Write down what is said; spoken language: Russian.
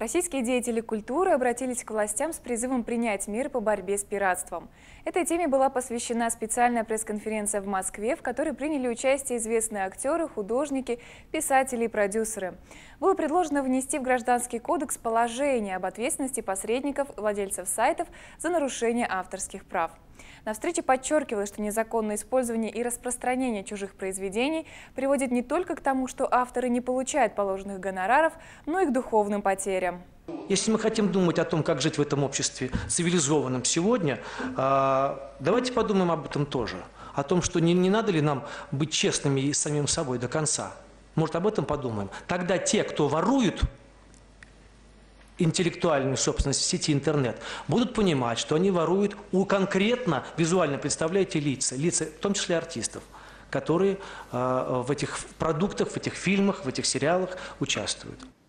Российские деятели культуры обратились к властям с призывом принять меры по борьбе с пиратством. Этой теме была посвящена специальная пресс-конференция в Москве, в которой приняли участие известные актеры, художники, писатели и продюсеры. Было предложено внести в Гражданский кодекс положение об ответственности посредников, владельцев сайтов за нарушение авторских прав. На встрече подчеркивалось, что незаконное использование и распространение чужих произведений приводит не только к тому, что авторы не получают положенных гонораров, но и к духовным потерям. Если мы хотим думать о том, как жить в этом обществе цивилизованном сегодня, давайте подумаем об этом тоже. О том, что не надо ли нам быть честными и с самим собой до конца. Может, об этом подумаем. Тогда те, кто воруют интеллектуальную собственность в сети интернет, будут понимать, что они воруют у конкретно, визуально представляете, лица, в том числе артистов, которые в этих продуктах, в этих фильмах, в этих сериалах участвуют.